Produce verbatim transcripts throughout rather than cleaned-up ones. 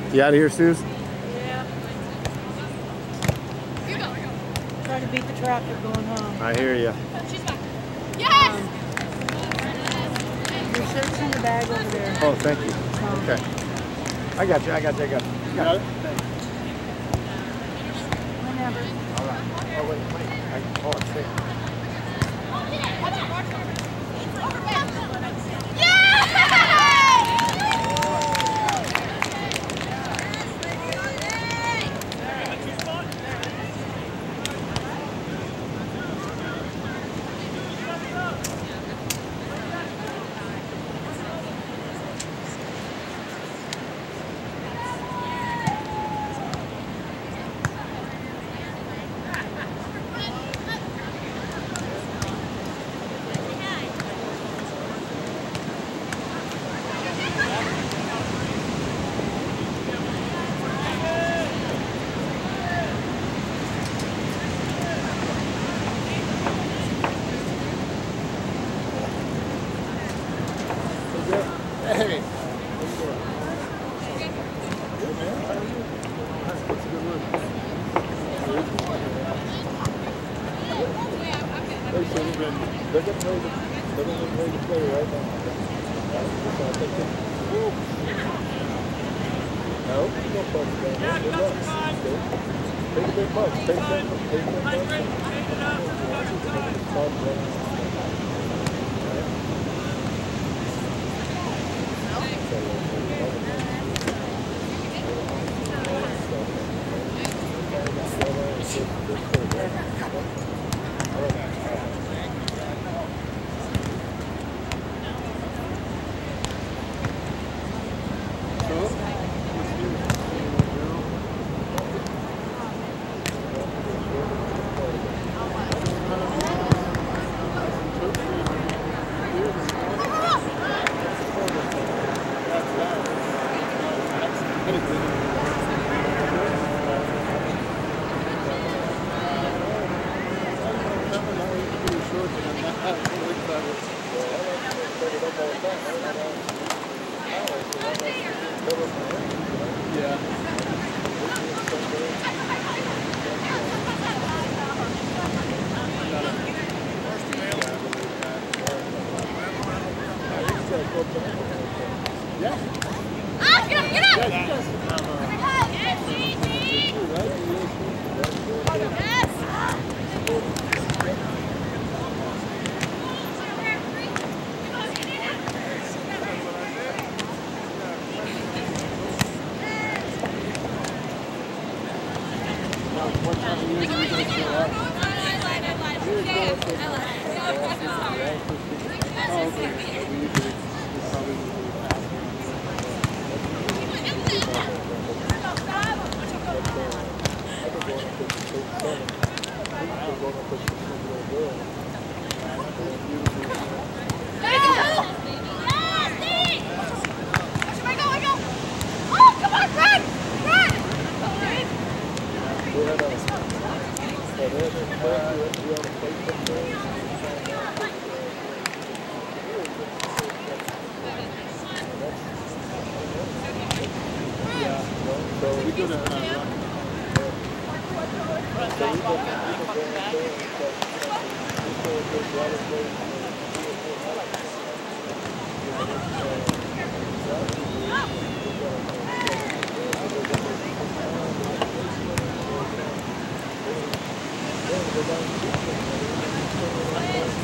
You out of here, Suze? Yeah. Trying to beat the traffic going home. I hear you. She's back. Yes! Um, your shirt's in the bag over there. Oh, thank you. Um, Okay. I got you. I got you. I got you. You got it? Whenever. All right. Oh, wait, wait. I can call it safe. Hey. They're getting ready to, they're getting ready to play right now. No, no punch down there. Good luck. Take a big punch. Take ten. Take ten punch.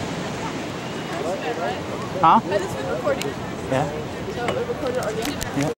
Huh? This is recording. Yeah. So, the recorder again? Yeah.